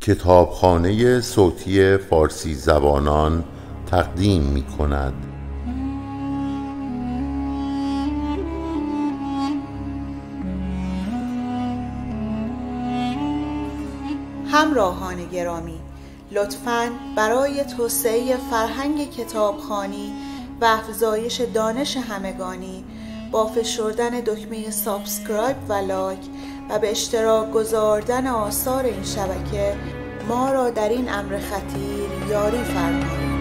کتابخانه صوتی فارسی زبانان تقدیم می کند. همراهان گرامی، لطفاً برای توسعه فرهنگ کتابخوانی و افزایش دانش همگانی با فشردن دکمه سابسکرایب و لایک و به اشتراک گذاردن آثار این شبکه ما را در این امر خطیر یاری فرمایید.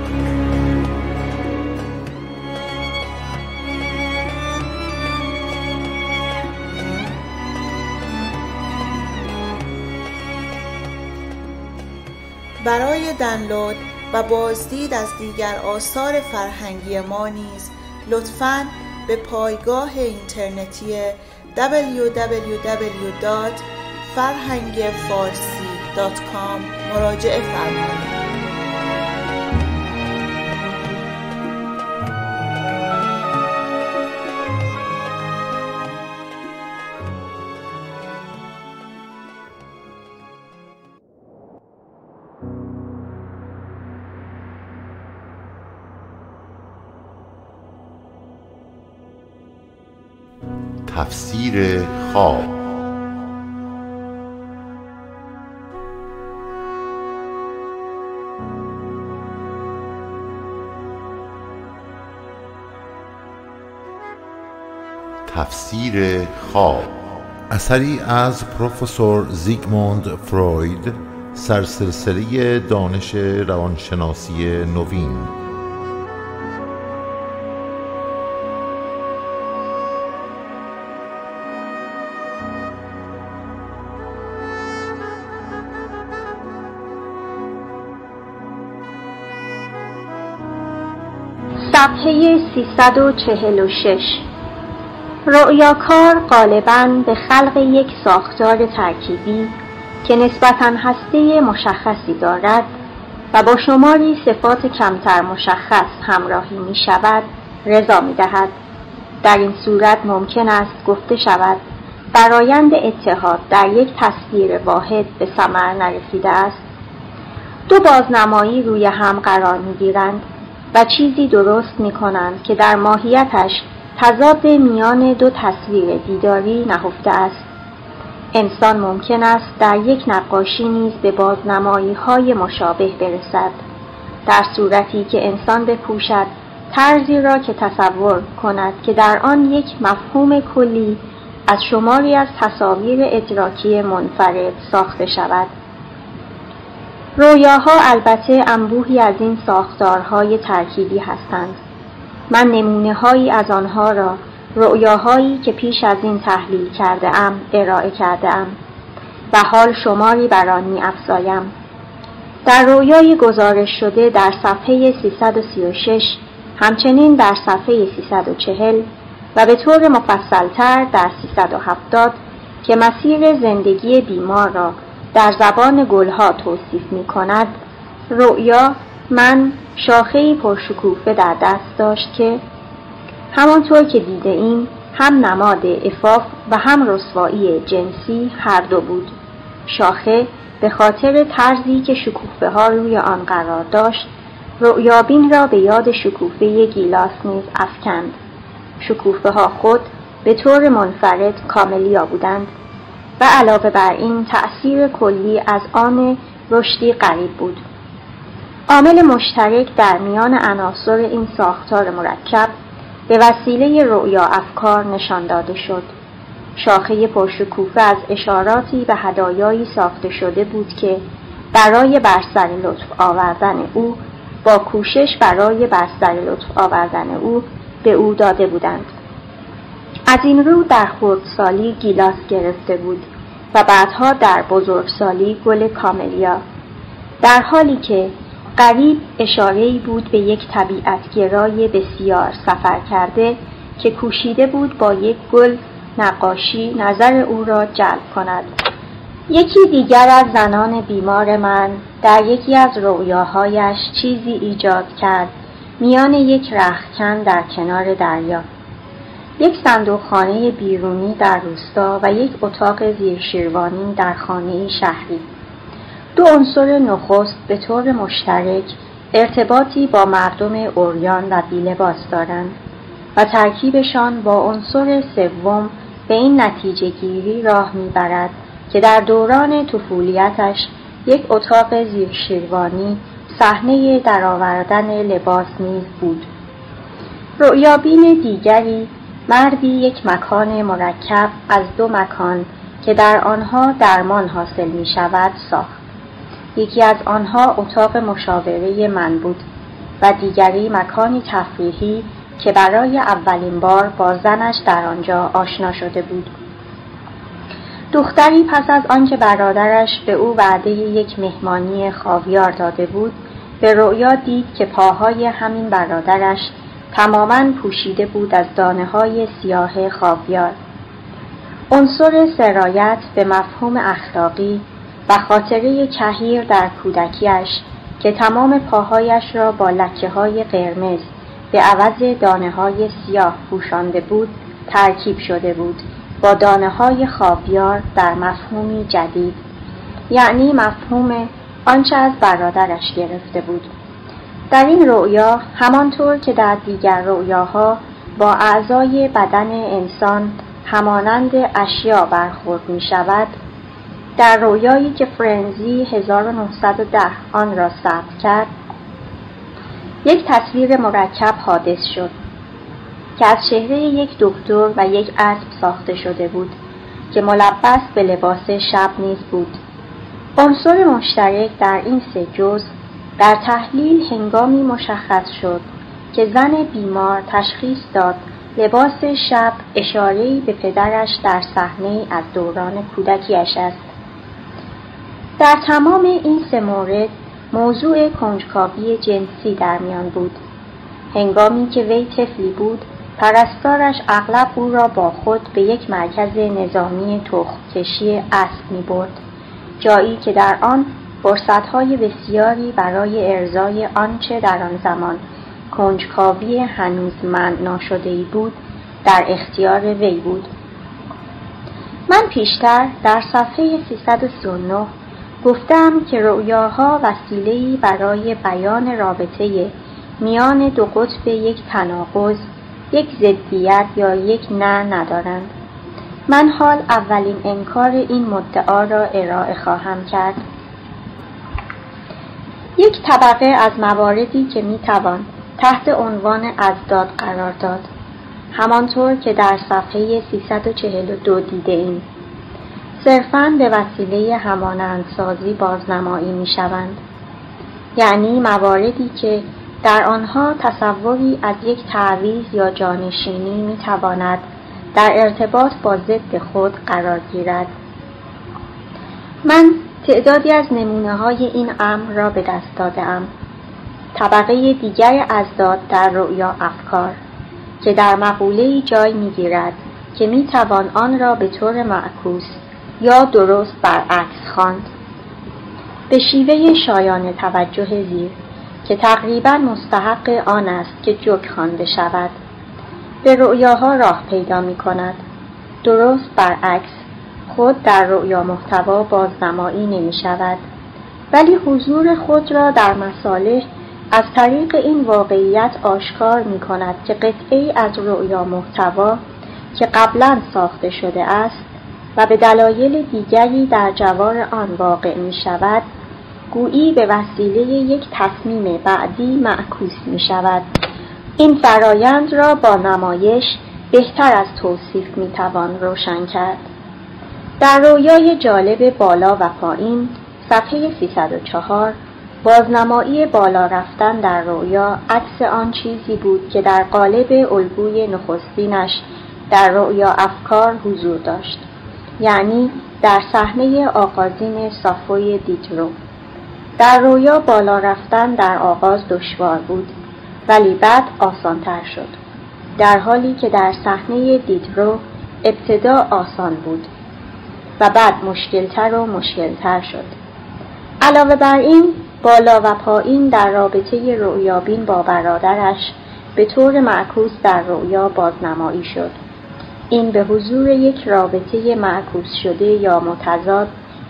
برای دانلود و بازدید از دیگر آثار فرهنگی ما نیز لطفاً به پایگاه اینترنتی www.farhangfarsi.com مراجعه فرمایید. تفسیر خواب. تفسیر خواب اثری از پروفسور زیگموند فروید، سرسلسله دانش روانشناسی نوین. صفحه 346. رؤیاکار غالباً به خلق یک ساختار ترکیبی که نسبتاً هسته مشخصی دارد و با شماری صفات کمتر مشخص همراهی می شود رضا می دهد. در این صورت ممکن است گفته شود فرایند اتحاد در یک تصویر واحد به ثمر نرسیده است. دو بازنمایی روی هم قرار می گیرند و چیزی درست می کنند که در ماهیتش تضاد میان دو تصویر دیداری نهفته است. انسان ممکن است در یک نقاشی نیز به بازنمایی‌های مشابه برسد، در صورتی که انسان بکوشد طرزی را که تصور کند که در آن یک مفهوم کلی از شماری از تصاویر ادراکی منفرد ساخته شود. رویاها البته انبوهی از این ساختارهای ترکیبی هستند. من نمونه‌هایی از آنها را رؤیاهایی که پیش از این تحلیل کرده ام ارائه کرده ام و حال شماری بر آن می‌افزایم. در رؤیای گزارش شده در صفحه 336، همچنین در صفحه 340 و به طور مفصل‌تر در 370 که مسیر زندگی بیمار را در زبان گلها توصیف می کند، رؤیا من شاخه‌ای پرشکوفه در دست داشت که همانطور که دیده ایم هم نماد عفاف و هم رسوایی جنسی هر دو بود. شاخه به خاطر طرزی که شکوفه ها روی آن قرار داشت رؤیابین را به یاد شکوفه گیلاس نیز افکند. شکوفه ها خود به طور منفرد کاملیا بودند و علاوه بر این تأثیر کلی از آن رشدی غریب بود. عامل مشترک در میان عناصر این ساختار مرکب به وسیله رؤیا افکار نشان داده شد. شاخه پرشکوفه از اشاراتی به هدایایی ساخته شده بود که برای بر سر لطف آوردن او با کوشش برای بر سر لطف آوردن او به او داده بودند. از این رو در خردسالی گیلاس گرفته بود و بعدها در بزرگسالی گل کاملیا، در حالی که قریب اشاره‌ای بود به یک طبیعتگرای بسیار سفر کرده که کوشیده بود با یک گل نقاشی نظر او را جلب کند. یکی دیگر از زنان بیمار من در یکی از رؤیاهایش چیزی ایجاد کرد میان یک رختکن در کنار دریا، یک صندوقخانه بیرونی در روستا و یک اتاق زیرشیروانی در خانه شهری. دو عنصر نخست به طور مشترک ارتباطی با مردم عریان و بی‌لباس دارند و ترکیبشان با عنصر سوم به این نتیجه گیری راه میبرد که در دوران طفولیتش یک اتاق زیرشیروانی صحنه درآوردن لباس نیز بود. رؤیابین دیگری مردی یک مکان مرکب از دو مکان که در آنها درمان حاصل می شود ساخت. یکی از آنها اتاق مشاوره من بود و دیگری مکانی تفریحی که برای اولین بار با زنش در آنجا آشنا شده بود. دختری پس از آنکه برادرش به او وعده یک مهمانی خاویار داده بود، به رؤیا دید که پاهای همین برادرش تماماً پوشیده بود از دانه‌های سیاه خاویار. عنصر سرایت به مفهوم اخلاقی و خاطره کهیر در کودکیش که تمام پاهایش را با لکه‌های قرمز به عوض دانه‌های سیاه پوشانده بود ترکیب شده بود با دانه‌های خاویار در مفهومی جدید، یعنی مفهوم آنچه از برادرش گرفته بود. در این رؤیا همانطور که در دیگر رؤیاها با اعضای بدن انسان همانند اشیا برخورد می شود، در رؤیایی که فرنزی 1910 آن را ثبت کرد، یک تصویر مرکب حادث شد که از چهره یک دکتر و یک اسب ساخته شده بود که ملبس به لباس شب نیز بود. عنصر مشترک در این سه جزء در تحلیل هنگامی مشخص شد که زن بیمار تشخیص داد لباس شب اشاره‌ای به پدرش در صحنه از دوران کودکیش است. در تمام این سه مورد موضوع کنجکاوی جنسی در میان بود. هنگامی که وی طفلی بود، پرستارش اغلب او را با خود به یک مرکز نظامی تخم‌کشی اسب می‌برد، جایی که در آن فرصت‌های بسیاری برای ارضای آنچه در آن زمان کنجکاوی هنوز منع ناشده‌ای بود در اختیار وی بود. من پیشتر در صفحه 339 گفتم که رؤیاها وسیله‌ای برای بیان رابطه میان دو قطب یک تناقض، یک ضدیت یا یک نه ندارند. من حال اولین انکار این مدعا را ارائه خواهم کرد. یک طبقه از مواردی که میتوان تحت عنوان اضداد قرار داد، همانطور که در صفحه 342 دیده ایم، صرفاً به وسیله همانندسازی بازنمایی میشوند، یعنی مواردی که در آنها تصوری از یک تعویض یا جانشینی میتواند در ارتباط با ضد خود قرار گیرد. من تعدادی از نمونه‌های این امر را به دست داده‌ام. طبقه دیگر اضداد در رؤیا افکار که در مقوله‌ای جای می‌گیرد که می‌توان آن را به طور معکوس یا درست برعکس خواند. به شیوه شایان توجه زیر که تقریباً مستحق آن است که جوک خوانده شود، به رؤیاها راه پیدا می‌کند. درست برعکس خود در رؤیا محتوا بازنمایی نمی‌شود، ولی حضور خود را در مصالح از طریق این واقعیت آشکار می‌کند که قطعه‌ای از رؤیا محتوا که قبلاً ساخته شده است و به دلایل دیگری در جوار آن واقع می‌شود، گویی به وسیله یک تصمیم بعدی معکوس می‌شود. این فرایند را با نمایش بهتر از توصیف می‌توان روشن کرد. در رؤیای جالب بالا و پایین صفحه 304 بازنمایی بالا رفتن در رؤیا عکس آن چیزی بود که در قالب الگوی نخستینش در رؤیا افکار حضور داشت، یعنی در صحنه آغازین صافوی دیترو. در رؤیا بالا رفتن در آغاز دشوار بود، ولی بعد آسان‌تر شد، در حالی که در صحنه دیترو ابتدا آسان بود و بعد مشکلتر و مشکلتر شد. علاوه بر این، بالا و پایین در رابطه رؤیابین با برادرش به طور معکوس در رؤیا بازنمایی شد. این به حضور یک رابطه معکوس شده یا متضاد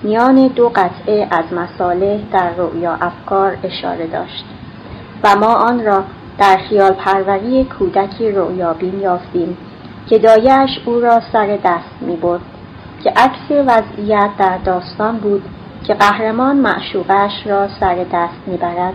میان دو قطعه از مصالح در رؤیا افکار اشاره داشت و ما آن را در خیال پروری کودکی رؤیابین یافتیم که دایه‌اش او را سر دست می برد که عکس وضعیت در داستان بود که قهرمان معشوقش را سر دست می برد.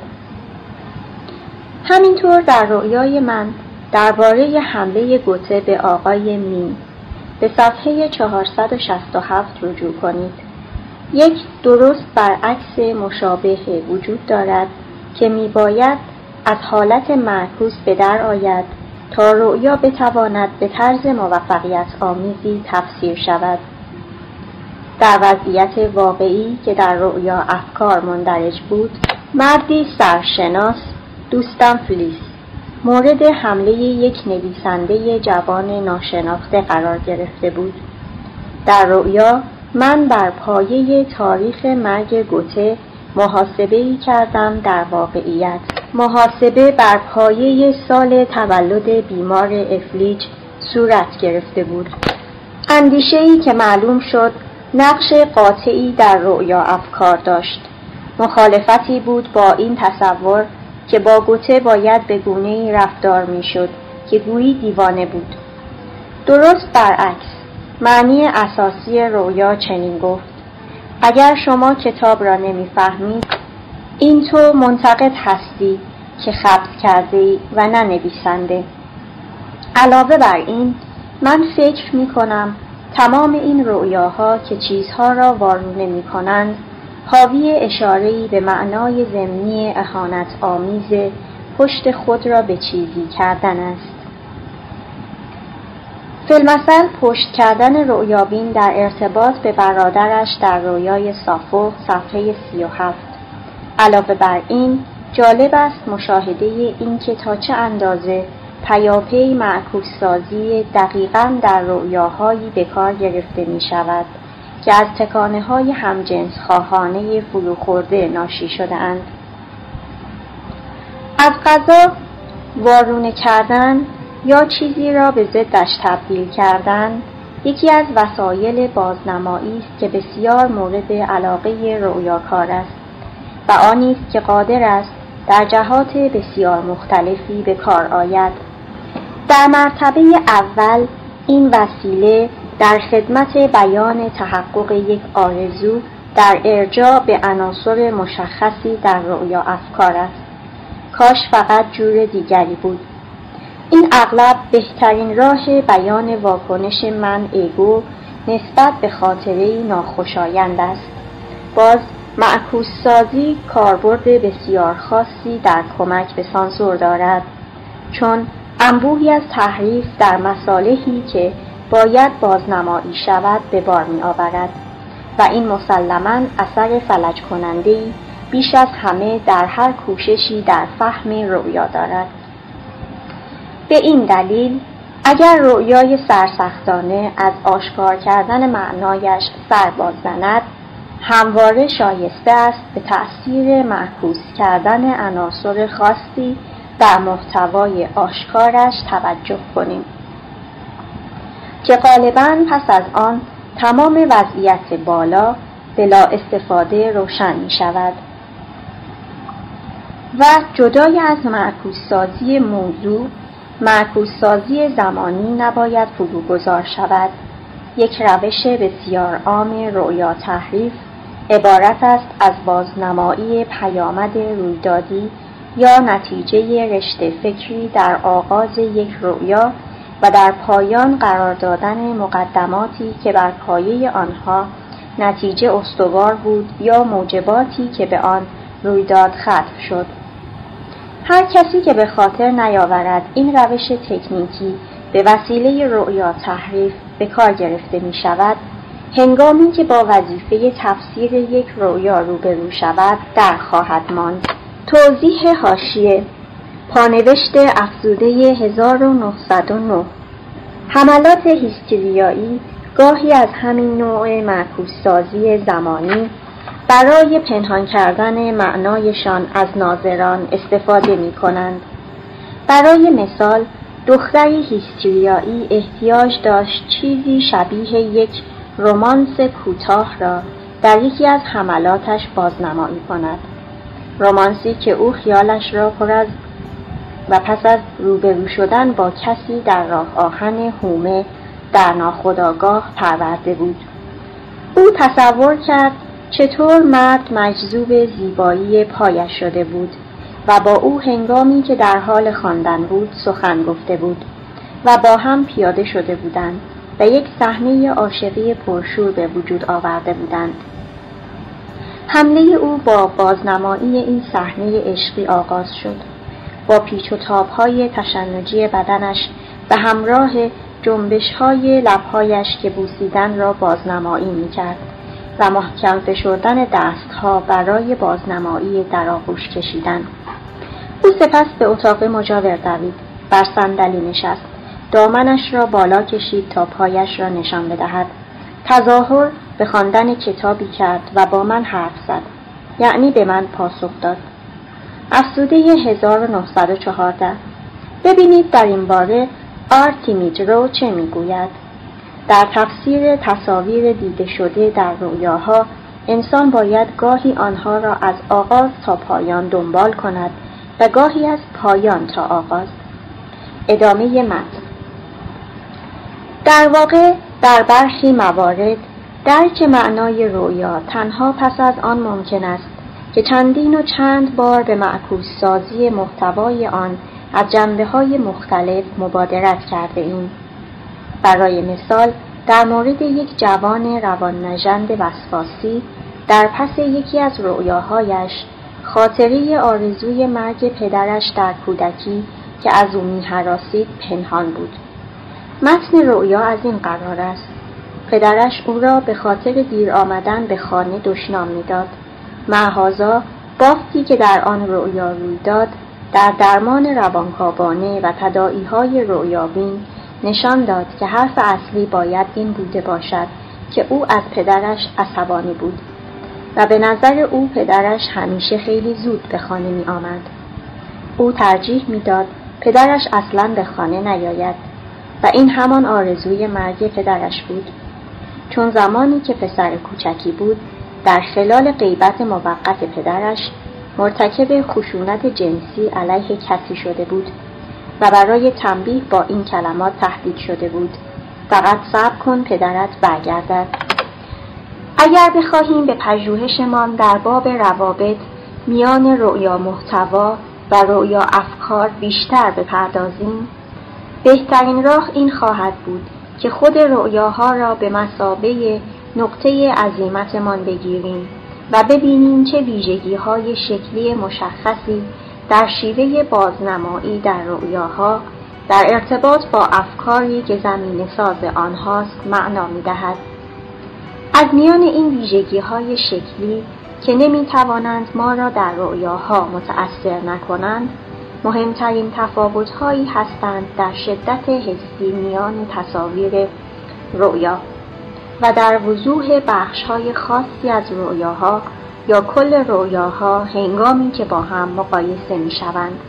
همینطور در رؤیای من درباره حمله گوته به آقای مین به صفحه 467 رجوع کنید. یک درست برعکس مشابه وجود دارد که می باید از حالت معکوس به در آید تا رؤیا بتواند به طرز موفقیت آمیزی تفسیر شود. در وضعیت واقعی که در رؤیا افکار مندرج بود، مردی سرشناس، دوستم فلیس، مورد حمله یک نویسنده جوان ناشناخته قرار گرفته بود. در رؤیا من بر پایه تاریخ مرگ گوته محاسبه‌ای کردم. در واقعیت محاسبه بر پایه سال تولد بیمار افلیج صورت گرفته بود. اندیشه‌ای که معلوم شد نقش قاطعی در رؤیا افکار داشت. مخالفتی بود با این تصور که با گوته باید به گونه‌ای رفتار می‌شد که گویی دیوانه بود. درست برعکس، معنی اساسی رؤیا چنین گفت: اگر شما کتاب را نمی‌فهمید، این تو منتقد هستی که خبط کرده‌ای و نه نویسنده. علاوه بر این، من فکر می‌کنم تمام این رؤیاها که چیزها را وارونه می‌کنند، حاوی اشاره‌ای به معنای ضمنی اهانت آمیز پشت خود را به چیزی کردن است. فی‌المثل پشت کردن رؤیابین در ارتباط به برادرش در رؤیای سافو صفحه 37. علاوه بر این، جالب است مشاهده این که تا چه اندازه پیاپی معکوس‌سازی دقیقاً در رؤیاهایی به کار گرفته می شود که از تکانه‌های همجنس خواهانه فروخورده ناشی شده اند. از قضا وارونه کردن یا چیزی را به ضدش تبدیل کردن یکی از وسایل بازنمایی است که بسیار مورد علاقه رؤیاکار است و آنی است که قادر است در جهات بسیار مختلفی به کار آید. در مرتبه اول این وسیله در خدمت بیان تحقق یک آرزو در ارجاع به عناصر مشخصی در رؤیا افکار است. کاش فقط جور دیگری بود. این اغلب بهترین راه بیان واکنش من ایگو نسبت به خاطره‌ای ناخوشایند است. باز معکوس سازی کاربرد بسیار خاصی در کمک به سانسور دارد، چون انبوهی از تحریف در مصالحی که باید بازنمایی شود به بار می آورد و این مسلماً اثر فلج کننده‌ای بیش از همه در هر کوششی در فهم رؤیا دارد. به این دلیل اگر رؤیای سرسختانه از آشکار کردن معنایش سر باززند، همواره شایسته است به تأثیر معکوس کردن عناصر خاصی در محتوای آشکارش توجه کنیم که غالباً پس از آن تمام وضعیت بالا بلا استفاده روشن می شود. و جدای از معکوس‌سازی موضوع، معکوس‌سازی زمانی نباید فروگذار شود. یک روش بسیار عام رؤیا تحریف عبارت است از بازنمایی پیامد رویدادی یا نتیجه رشته فکری در آغاز یک رؤیا و در پایان قرار دادن مقدماتی که بر پایه آنها نتیجه استوار بود یا موجباتی که به آن رویداد ختم شد. هر کسی که به خاطر نیاورد این روش تکنیکی به وسیله رؤیا تحریف به کار گرفته می شود، هنگامی که با وظیفه تفسیر یک رؤیا روبرو شود در خواهد ماند. توضیح حاشیه: پانوشت افزوده 1909. حملات هیستریایی گاهی از همین نوع معکوس‌سازی زمانی برای پنهان کردن معنایشان از ناظران استفاده می کنند. برای مثال، دختری هیستریایی احتیاج داشت چیزی شبیه یک رمانس کوتاه را در یکی از حملاتش بازنمایی کند. رومانسی که او خیالش را پر از و پس از روبرو شدن با کسی در راه آهن حومه در ناخودآگاه پرورده بود. او تصور کرد چطور مرد مجذوب زیبایی پایش شده بود و با او هنگامی که در حال خواندن بود سخن گفته بود و با هم پیاده شده بودند و یک صحنه عاشقی پرشور به وجود آورده بودند. حمله او با بازنمایی این صحنه عشقی آغاز شد، با پیچ و تاب‌های تشنجی بدنش به همراه جنبش‌های لب‌هایش که بوسیدن را بازنمایی می‌کرد و محکم فشردن دست‌ها برای بازنمایی در آغوش کشیدن. او سپس به اتاق مجاور دوید، بر صندلی نشست، دامنش را بالا کشید تا پایش را نشان بدهد. تظاهر به خواندن کتابی کرد و با من حرف زد، یعنی به من پاسخ داد. افزوده 1914. ببینید در این باره آرتیمیدرو چه میگوید. در تفسیر تصاویر دیده شده در رؤیاها انسان باید گاهی آنها را از آغاز تا پایان دنبال کند و گاهی از پایان تا آغاز. ادامه متن. در واقع در برخی موارد درک معنای رؤیا تنها پس از آن ممکن است که چندین و چند بار به معکوس سازی محتوای آن از جنبه‌های مختلف مبادرت کرده ایم. برای مثال در مورد یک جوان رواننژند وسواسی در پس یکی از رؤیاهایش خاطره آرزوی مرگ پدرش در کودکی که از او می‌هراسید پنهان بود. متن رؤیا از این قرار است: پدرش او را به خاطر دیر آمدن به خانه دشنام می‌داد. معهازا بافتی که در آن رؤیا روی داد در درمان روانکاوانه و تداعی‌های رؤیابین نشان داد که حرف اصلی باید این بوده باشد که او از پدرش عصبانی بود و به نظر او پدرش همیشه خیلی زود به خانه می آمد. او ترجیح می داد پدرش اصلاً به خانه نیاید و این همان آرزوی مرگ پدرش بود، چون زمانی که پسر کوچکی بود در خلال غیبت موقت پدرش مرتکب خشونت جنسی علیه کسی شده بود و برای تنبیه با این کلمات تهدید شده بود: فقط صبر کن پدرت برگردد. اگر بخواهیم به پژوهشمان در باب روابط میان رؤیا محتوا و رؤیا افکار بیشتر بپردازیم، بهترین راه این خواهد بود که خود رؤیاها را به مثابه نقطه عزیمتمان بگیریم و ببینیم چه ویژگی‌های شکلی مشخصی در شیوه بازنمایی در رؤیاها در ارتباط با افکاری که زمینه ساز آنهاست معنا می‌دهد. از میان این ویژگی‌های شکلی که نمی‌توانند ما را در رؤیاها متأثر نکنند، مهمترین تفاوت‌هایی هستند در شدت حسی میان تصاویر رؤیا و در وضوح بخش‌های خاصی از رؤیاها یا کل رؤیاها هنگامی که با هم مقایسه می‌شوند.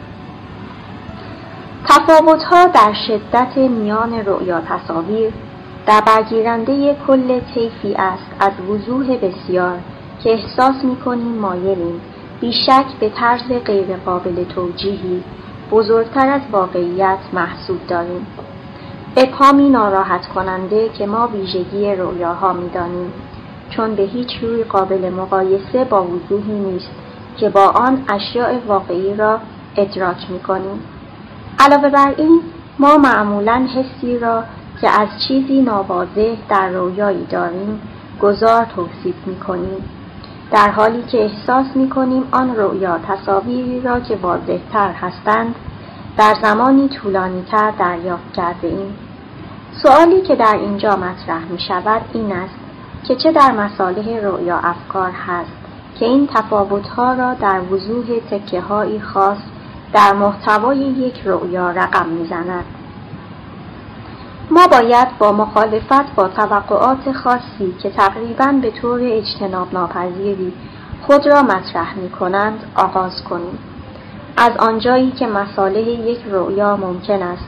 تفاوت‌ها در شدت میان رؤیا تصاویر در برگیرنده کل طیفی است از وضوح بسیار که احساس می‌کنیم مایلیم بیشک به طرز غیر قابل توجیهی بزرگتر از واقعیت محسوب داریم. ابهامی ناراحت کننده که ما ویژگی رؤیاها می‌دانیم، چون به هیچ روی قابل مقایسه با وضوحی نیست که با آن اشیاء واقعی را ادراک می‌کنیم. علاوه بر این، ما معمولاً حسی را که از چیزی ناواضح در رؤیایی داریم گذار توصیف می‌کنیم، در حالی که احساس می‌کنیم آن رؤیا تصاویری را که واضح‌تر هستند در زمانی طولانی‌تر دریافت کرده‌ایم. سؤالی که در اینجا مطرح می‌شود این است که چه در مصالح رؤیا افکار هست که این تفاوت‌ها را در وضوح تکه‌هایی خاص در محتوای یک رؤیا رقم می‌زند. ما باید با مخالفت با توقعات خاصی که تقریباً به طور اجتناب ناپذیری خود را مطرح می‌کنند آغاز کنیم. از آنجایی که مصالح یک رؤیا ممکن است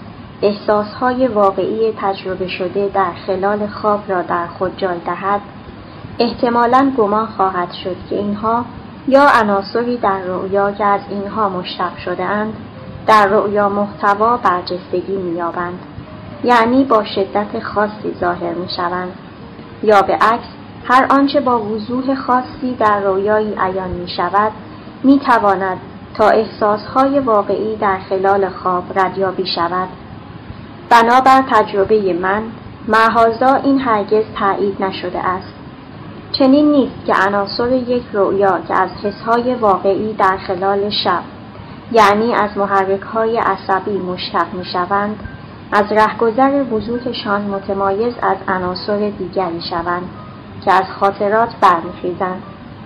احساسهای واقعی تجربه شده در خلال خواب را در خود جای دهد، احتمالاً گمان خواهد شد که اینها یا عناصری در رؤیا که از اینها مشتق شده اند در رؤیا محتوا برجستگی می‌یابند، یعنی با شدت خاصی ظاهر می‌شوند، یا به عکس هر آنچه با وضوح خاصی در رؤیایی عیان می‌شود می‌تواند تا احساسهای واقعی در خلال خواب ردیابی شود. بنابر تجربه من معاذا این هرگز تایید نشده است. چنین نیست که عناصر یک رؤیا که از حسهای واقعی در خلال شب، یعنی از محرک‌های عصبی مشتق می‌شوند، از رهگذر وضوحشان متمایز از عناصر دیگری شوند که از خاطرات برمی‌خیزند.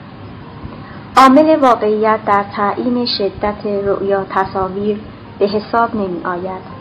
عامل واقعیت در تعیین شدت رؤیا تصاویر به حساب نمی‌آید.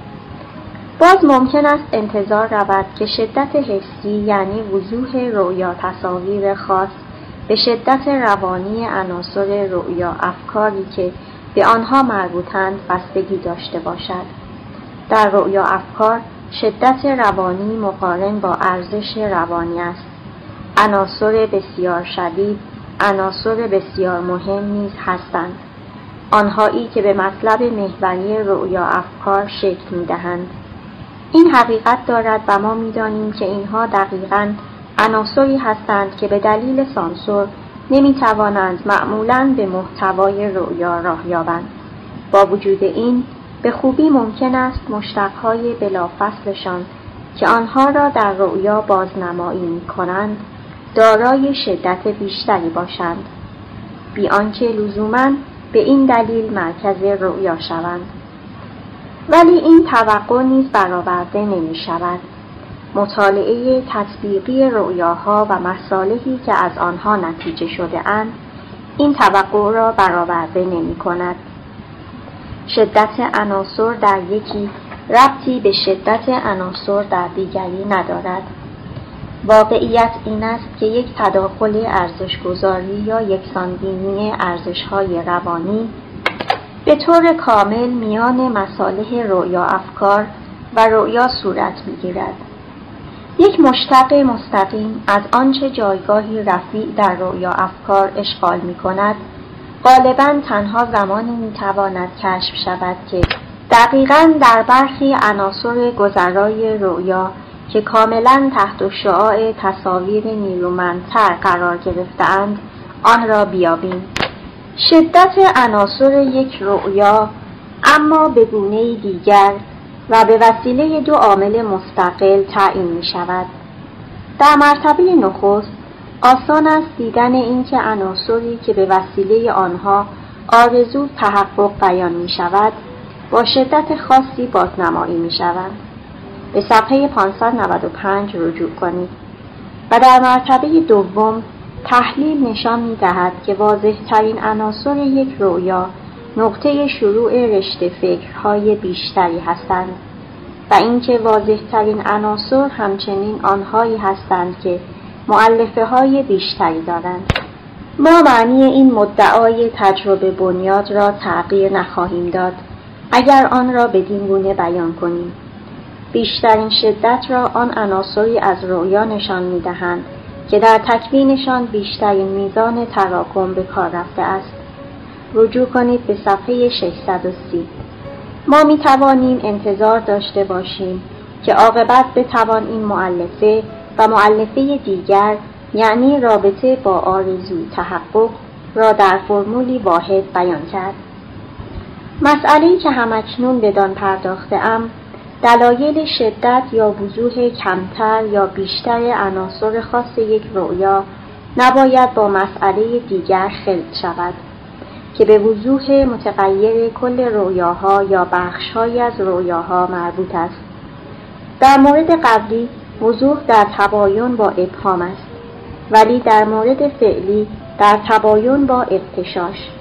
باز ممکن است انتظار رود که شدت حسی، یعنی وضوح رؤیا تصاویر خاص، به شدت روانی عناصر رؤیا افکاری که به آنها مربوطند بستگی داشته باشد. در رؤیا افکار شدت روانی مقارن با ارزش روانی است. عناصر بسیار شدید، عناصر بسیار مهم نیز هستند. آنهایی که به مطلب محوری رؤیا افکار شکل می‌دهند. این حقیقت دارد و ما می‌دانیم که اینها دقیقاً عناصری هستند که به دلیل سانسور نمی‌توانند معمولاً به محتوای رؤیا راه یابند. با وجود این به خوبی ممکن است مشتق‌های بلافصلشان که آنها را در رؤیا بازنمایی می‌کنند دارای شدت بیشتری باشند، بی آنکه لزوماً به این دلیل مرکز رؤیا شوند. ولی این توقع نیز برآورده نمی شود. مطالعه تطبیقی رؤیاها و مصالحی که از آنها نتیجه شده اند این توقع را برآورده نمی کند. شدت عناصر در یکی ربطی به شدت عناصر در دیگری ندارد. واقعیت این است که یک تداخل ارزش‌گذاری یا یکسان‌بینی ارزش‌های روانی به طور کامل میان مصالح رؤیا افکار و رؤیا صورت می‌گیرد. یک مشتق مستقیم از آنچه جایگاهی رفیع در رؤیا افکار اشغال می‌کند، غالباً تنها زمانی می‌تواند کشف شود که دقیقاً در برخی عناصر گذرای رؤیا که کاملاً تحت شعاع تصاویر نیرومندتر قرار گرفته‌اند آن را بیابیم. شدت عناصر یک رؤیا اما به گونه‌ای دیگر و به وسیله دو عامل مستقل تعیین می شود. در مرتبه نخست آسان است دیدن اینکه عناصری که به وسیله آنها آرزو تحقق بیان می شود با شدت خاصی بازنمایی می شود. به صفحه 595 رجوع کنید. و در مرتبه دوم تحلیل نشان می‌دهد که واضح‌ترین عناصر یک رؤیا نقطه شروع رشته فکرهای بیشتری هستند و اینکه واضح‌ترین عناصر همچنین آنهایی هستند که مؤلفه‌های بیشتری دارند. ما معنی این مدعای تجربه بنیاد را تغییر نخواهیم داد اگر آن را بدین گونه بیان کنیم. بیشترین شدت را آن عناصری از رؤیا نشان می‌دهند که در تکوینشان بیشترین میزان تراکم به کار رفته است. رجوع کنید به صفحه 630. ما می توانیم انتظار داشته باشیم که عاقبت بتوان این مؤلفه و مؤلفه دیگر، یعنی رابطه با آرزو تحقق، را در فرمولی واحد بیان کرد. مسئله‌ای که همکنون بدان پرداخته‌ام دلایل شدت یا وضوح کمتر یا بیشتر عناصر خاص یک رؤیا نباید با مسئله دیگر خلط شود که به وضوح متغیر کل رؤیاها یا بخش‌هایی از رؤیاها مربوط است. در مورد قبلی وضوح در تباین با ابهام است، ولی در مورد فعلی در تباین با اغتشاش.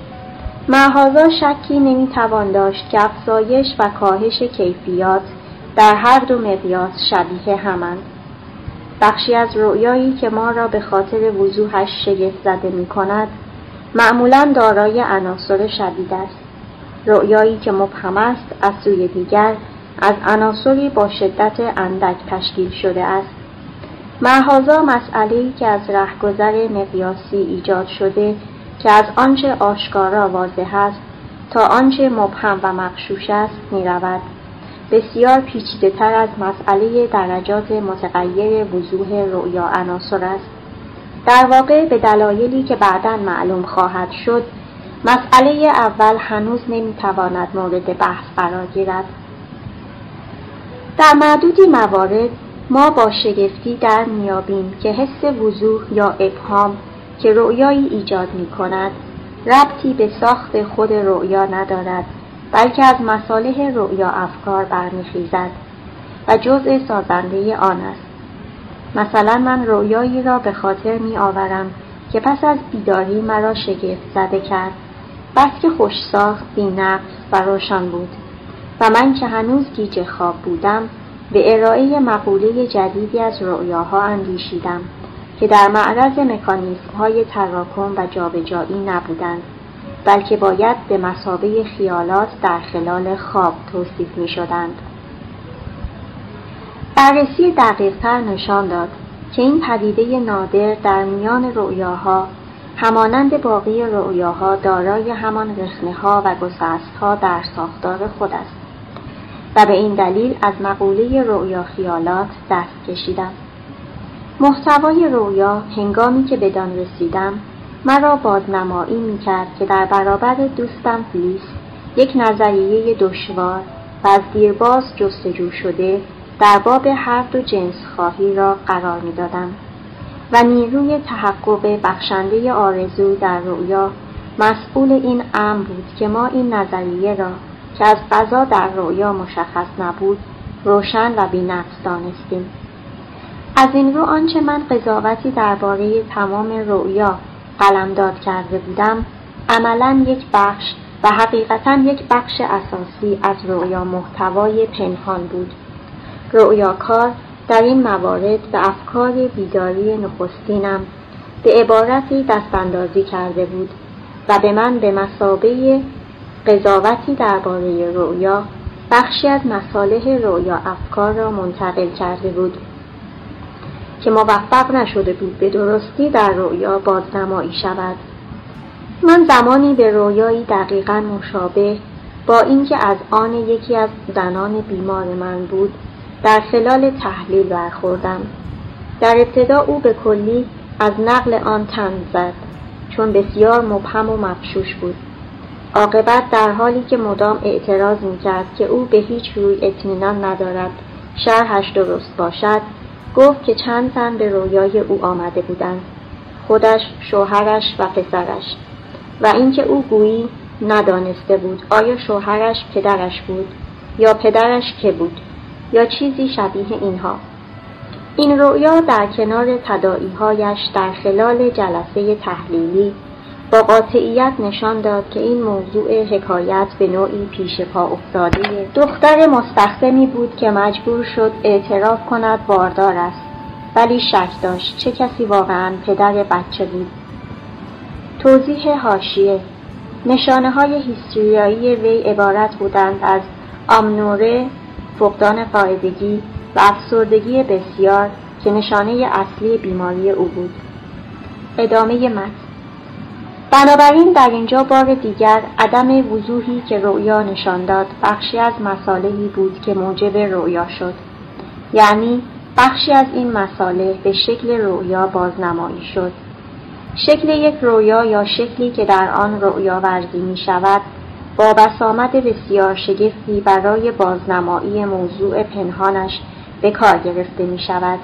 معاذا شکی نمیتوان داشت که افزایش و کاهش کیفیات در هر دو مقیاس شبیه همند. بخشی از رؤیایی که ما را به خاطر وضوحش شگفت زده می کند معمولاً دارای عناصر شدید است. رؤیایی که مبهم است از سوی دیگر از عناصری با شدت اندک تشکیل شده است. محاذا مسئله‌ای که از رهگذر مقیاسی ایجاد شده که از آنچه آشکارا واضح است تا آنچه مبهم و مغشوش است می‌رود. بسیار پیچیده‌تر از مسئله درجات متغیر وضوح رؤیا عناصر است. در واقع به دلایلی که بعداً معلوم خواهد شد، مسئله اول هنوز نمی‌تواند مورد بحث قرار گیرد. در معدودی موارد ما با شگفتی در میابیم که حس وضوح یا ابهام که رؤیایی ایجاد می‌کند ربطی به ساخت خود رؤیا ندارد، بلکه از مصالح رؤیا افکار برمیخیزد و جزء سازنده آن است. مثلا من رؤیایی را به خاطر می‌آورم که پس از بیداری مرا شگفت زده کرد، بس که خوش‌ساخت، بی‌نقص و روشن بود و من که هنوز گیج خواب بودم به ارائه مقوله جدیدی از رؤیاها اندیشیدم که در معرض مکانیزم‌های تراکم و جابجایی نبودند، بلکه باید به مثابه خیالات در خلال خواب توصیف می‌شدند. بررسی دقیق‌تر نشان داد که این پدیده نادر در میان رؤیاها همانند باقی رؤیاها دارای همان رخنه‌ها و گسست‌ها در ساختار خود است و به این دلیل از مقوله رؤیا خیالات دست کشیدم. محتوای رؤیا هنگامی که بدان رسیدم مرا بازنمایی می‌کرد که در برابر دوستم فلیس یک نظریه دشوار و از دیرباز جستجو شده در باب هر دو جنس خواهی را قرار می‌دادم و نیروی تحقق بخشنده آرزو در رؤیا مسئول این امر بود که ما این نظریه را که از قضا در رؤیا مشخص نبود روشن و بی‌نقص دانستیم. از این رو آنچه من قضاوتی درباره تمام رؤیا قلمداد کرده بودم عملاً یک بخش و حقیقتاً یک بخش اساسی از رؤیا محتوای پنهان بود. رؤیاکار در این موارد به افکار بیداری نخستینم به عبارتی دستاندازی کرده بود و به من به مثابه قضاوتی درباره رؤیا بخشی از مصالح رؤیا افکار را منتقل کرده بود که موفق نشده بود به درستی در رؤیا بازنمایی شود. من زمانی به رؤیایی دقیقاً مشابه با اینکه از آن یکی از زنان بیمار من بود در خلال تحلیل برخوردم. در ابتدا او به کلی از نقل آن طنز زد چون بسیار مبهم و مغشوش بود. عاقبت در حالی که مدام اعتراض می‌کرد که او به هیچ روی اطمینان ندارد شرحش درست باشد، گفت که چند زن به رویای او آمده بودند، خودش، شوهرش و پسرش، و اینکه او گویی ندانسته بود آیا شوهرش پدرش بود یا پدرش که بود یا چیزی شبیه اینها. این رؤیا در کنار تداعی‌هایش در خلال جلسه تحلیلی با قاطعیت نشان داد که این موضوع حکایت به نوعی پیش پا افتاده دختر مستخدمی بود که مجبور شد اعتراف کند باردار است، ولی شک داشت چه کسی واقعاً پدر بچه بود. توضیح حاشیه: نشانه‌های هیستریایی وی عبارت بودند از آمنوره، فقدان قاعدگی و افسردگی بسیار که نشانه اصلی بیماری او بود. ادامه متن. بنابراین در اینجا بار دیگر عدم وضوحی که رؤیا نشان داد بخشی از مصالحی بود که موجب رؤیا شد، یعنی بخشی از این مصالح به شکل رؤیا بازنمایی شد. شکل یک رؤیا یا شکلی که در آن رؤیا ورزی می شود با بسامد بسیار شگفتی برای بازنمایی موضوع پنهانش به کار گرفته می شود.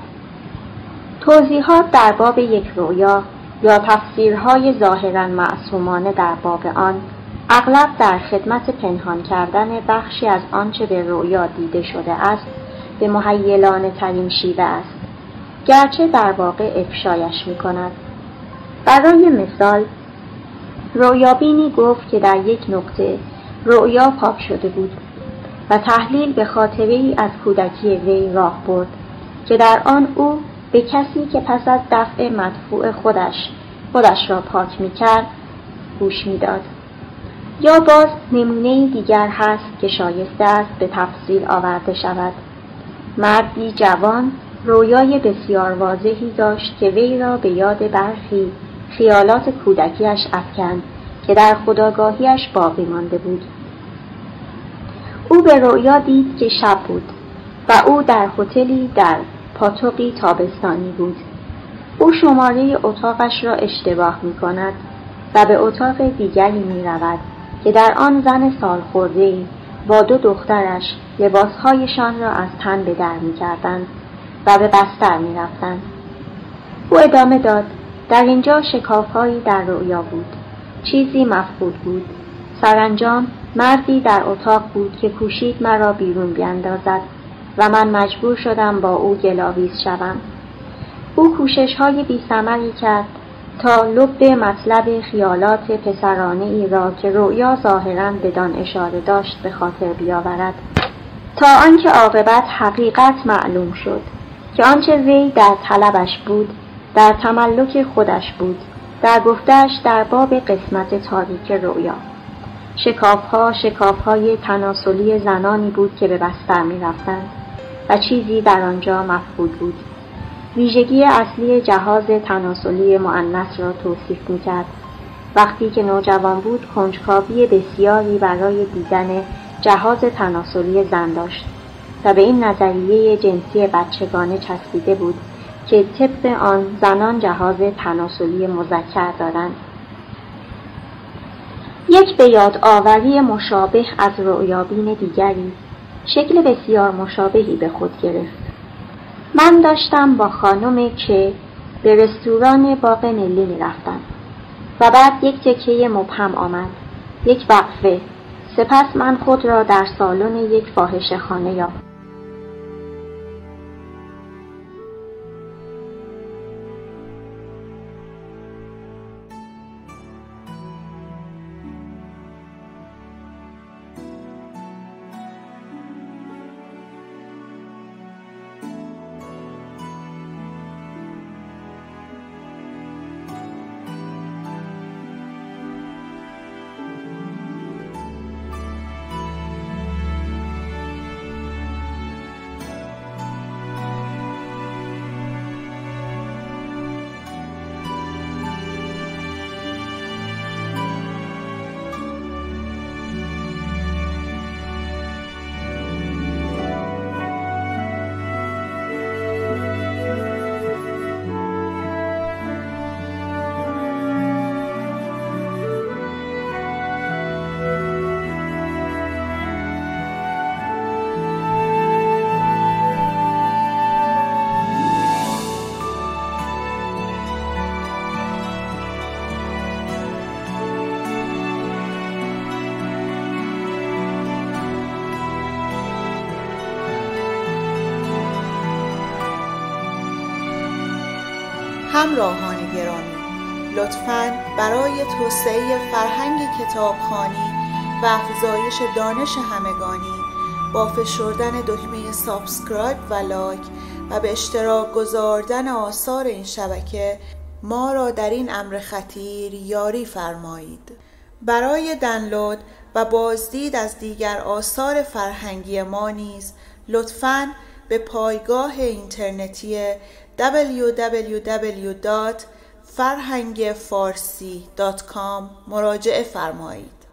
توضیحات در باب یک رؤیا یا تفسیرهای ظاهراً معصومانه در باب آن اغلب در خدمت پنهان کردن بخشی از آنچه به رؤیا دیده شده است به محیلانه ترین شیوه است، گرچه در واقع افشایش می کند. برای مثال، رؤیابینی گفت که در یک نقطه رؤیا پاک شده بود و تحلیل به خاطره‌ای از کودکی وی راه برد که در آن او به کسی که پس از دفع مدفوع خودش را پاک می‌کرد گوش می‌داد. یا باز نمونه‌ای دیگر هست که شایسته است به تفصیل آورده شود. مردی جوان رویای بسیار واضحی داشت که وی را به یاد برخی خیالات کودکیش افکند که در خودآگاهیش باقی مانده بود. او به رؤیا دید که شب بود و او در هتلی در پاتوقی تابستانی بود. او شماره اتاقش را اشتباه می کند و به اتاق دیگری می رود که در آن زن سالخورده‌ای با 2 دخترش لباسهایشان را از تن به در می کردند و به بستر می رفتند. او ادامه داد: در اینجا شکافهایی در رؤیا بود. چیزی مفقود بود. سرانجام مردی در اتاق بود که کوشید مرا بیرون بیندازد و من مجبور شدم با او گلاویز شوم. او کوشش‌های بی‌ثمری کرد تا لب مطلب خیالات پسرانه ای را که رؤیا ظاهراً بدان اشاره داشت به خاطر بیاورد، تا آنکه عاقبت حقیقت معلوم شد که آنچه وی در طلبش بود در تملک خودش بود، در گفته‌اش در باب قسمت تاریک رؤیا. شکاف‌های تناسلی زنانی بود که به بستر می رفتند و چیزی در آنجا مفقود بود. ویژگی اصلی جهاز تناسلی مؤنث را توصیف می کرد. وقتی که نوجوان بود کنجکاوی بسیاری برای دیدن جهاز تناسلی زن داشت و به این نظریه جنسی بچگانه چسبیده بود که طبق آن زنان جهاز تناسلی مذکر دارند. یک به یاد آوری مشابه از رؤیابین دیگری شکل بسیار مشابهی به خود گرفت. من داشتم با خانم که به رستوران باغ ملی می رفتم و بعد یک تکه مبهم آمد، یک وقفه. سپس من خود را در سالن یک فاحشه‌خانه یافتم. همراهان گرامی، لطفاً برای توسعه فرهنگ کتابخوانی و افزایش دانش همگانی با فشردن دکمه سابسکرایب و لایک و به اشتراک گذاردن آثار این شبکه ما را در این امر خطیر یاری فرمایید. برای دانلود و بازدید از دیگر آثار فرهنگی ما نیز لطفاً به پایگاه اینترنتی www.farhangfarsi.com مراجعه فرمایید.